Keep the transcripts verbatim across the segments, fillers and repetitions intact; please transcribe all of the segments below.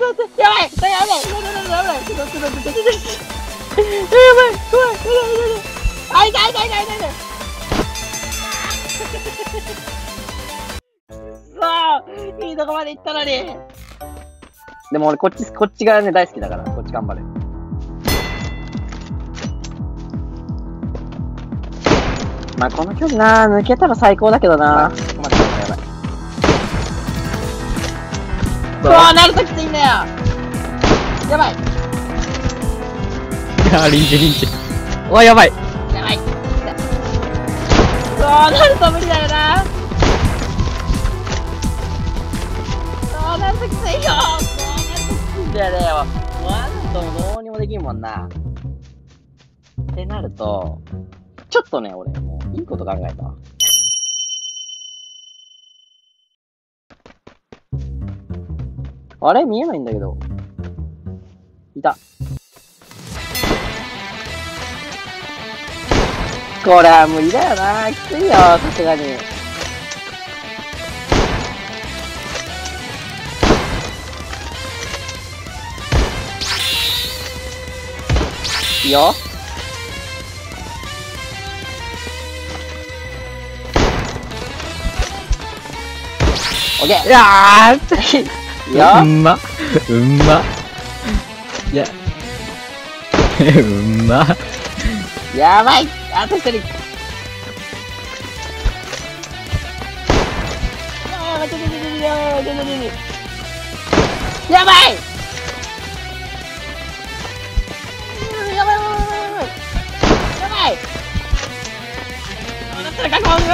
待って、やばいやばいやばいやばいやばいちょっとちょっとちょっとちょっとちょっとやばい怖いやばいやばいやばいあ、痛い痛い痛い痛い痛いそういいとこまで行ったのにでも俺こっち、こっち側ね大好きだから、こっち頑張る。まあこの距離な抜けたら最高だけどなここまで来たらやばい。うわー、なるときついんだよやばいあ、リンチリンチ。うわ、やばい。 やばい。うわー、なると無理だよな。うわー、なるときついよ。うわー、なるときついんだよね。もう、あんともどうにもできんもんな。ってなると、ちょっとね、俺、もう、いいこと考えたわ。あれ見えないんだけど。いた。これは無理だよな。きついよ、さすがに。いいよ。オッケー。 いやーいいよ。 うんま。うんま。いや。うんま。 やばいあと一人やばいやばいやばいやばいやばいだったら確保する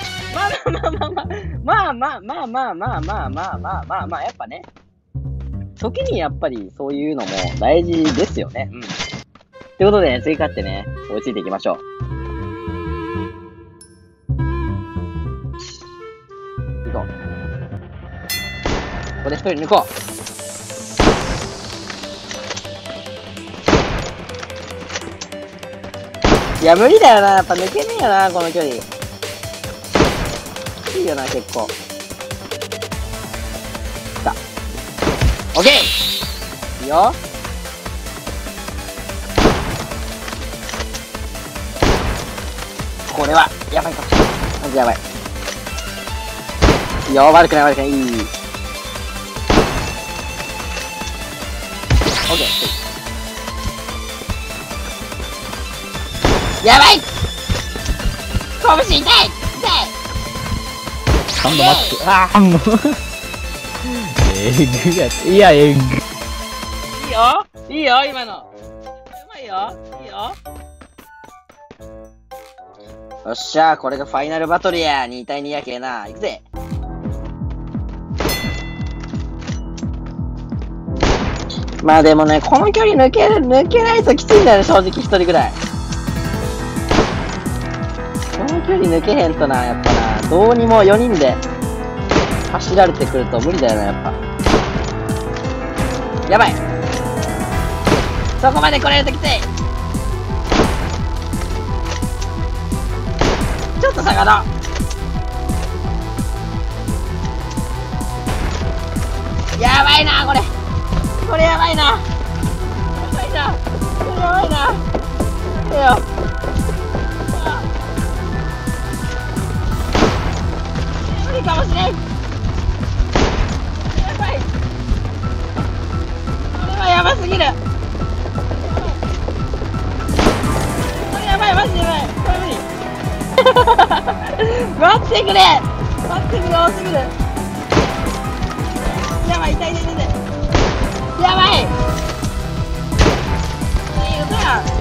まあまあまあまあまあまあまあまあまあまあまあまあまあやっぱね時にやっぱりそういうのも大事ですよね。うん。ということでね、次勝ってね、追いついていきましょう。行こう。ここで一人抜こう。いや、無理だよな。やっぱ抜けねえよな、この距離。いいよな、結構。来た。オッケー！いいよ。これは、やばいかもしれない。マジやばい。いいよ、悪くない悪くない。いい。オッケー。やばい！拳痛い！痛い！ サンド待って。ああ、もう。えぐやつ。いや、えぐ。いいよいいよ、今の。うまいよ。いいよ。よっしゃ、これがファイナルバトルや。にたいにやけえな。いくぜ。まあでもね、この距離抜ける、抜けないときついんだよね、正直一人ぐらい。この距離抜けへんとな、やっぱな、どうにもよにんで走られてくると無理だよな、やっぱ。やばい。そこまで来られるときつい。ちょっと下がろう。やばいな、これ。これやばいな。やばいな。これやばいな。やめてよ。無理かもしれん。やばい。これはやばすぎる。これやばい、マジでやばい。これ無理。待ってくれ。待ってくれ、多すぎる。やばい、痛い痛い痛い痛い。やばい。いい嘘やん。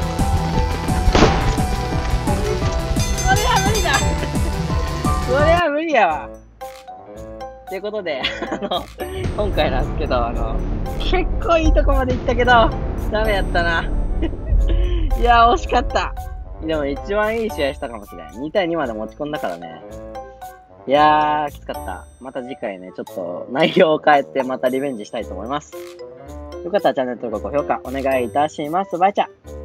これは無理だ。これは無理やわ。ということで、あの、今回なんですけど、あの、結構いいとこまで行ったけど、ダメやったな。いや、惜しかった。でも一番いい試合したかもしれない。にたいにまで持ち込んだからね。いやー、きつかった。また次回ね、ちょっと内容を変えてまたリベンジしたいと思います。よかったらチャンネル登録、高評価お願いいたします。バイチャー。